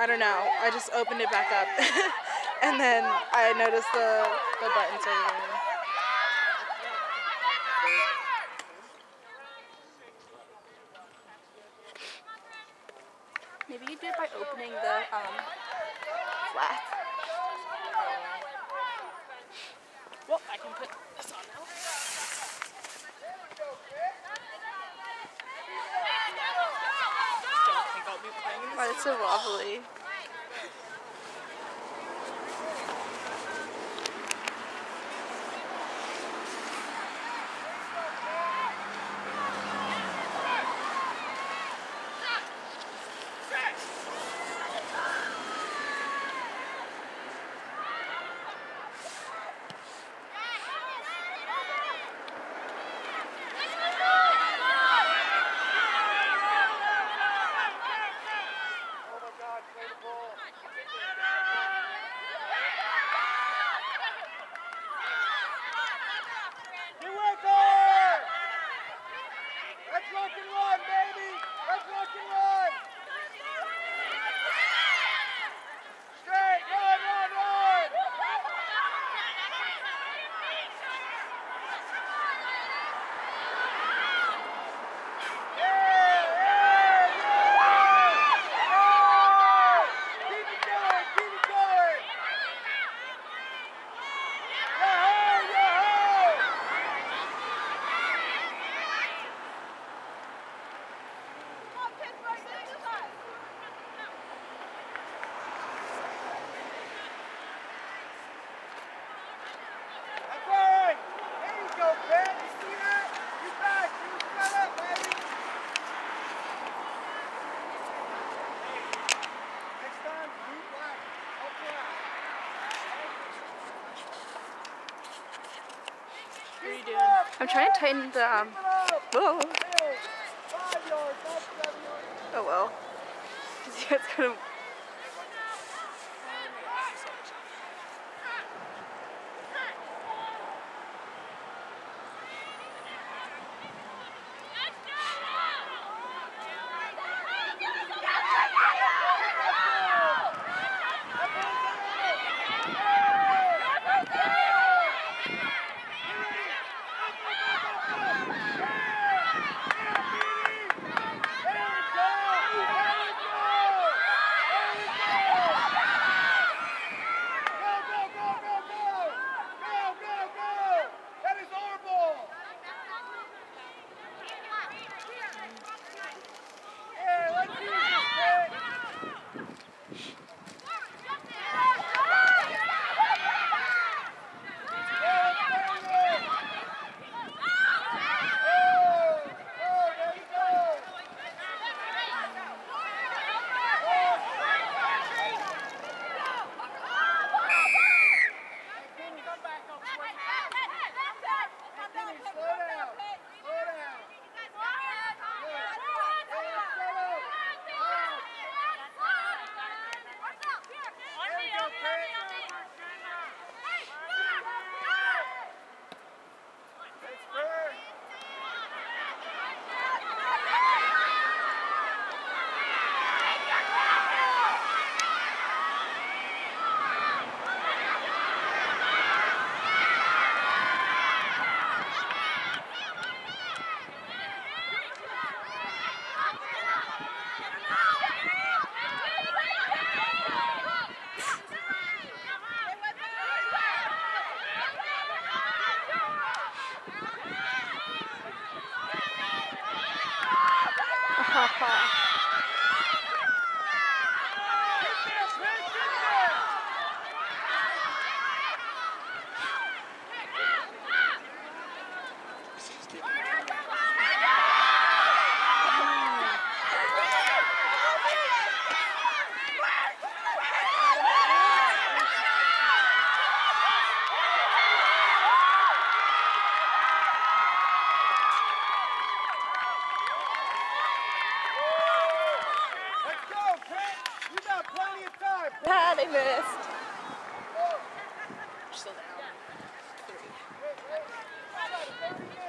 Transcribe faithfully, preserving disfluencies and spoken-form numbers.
I don't know. I just opened it back up, and then I noticed the the buttons are moving. Maybe you do it by opening the um, flat. Well, I can put this on now. Don't think I'll be playing this. Why it's so wobbly. I'm trying to tighten the, um, whoa. Oh well. Because you guys kind of. Ah, they missed. We're still down. Three.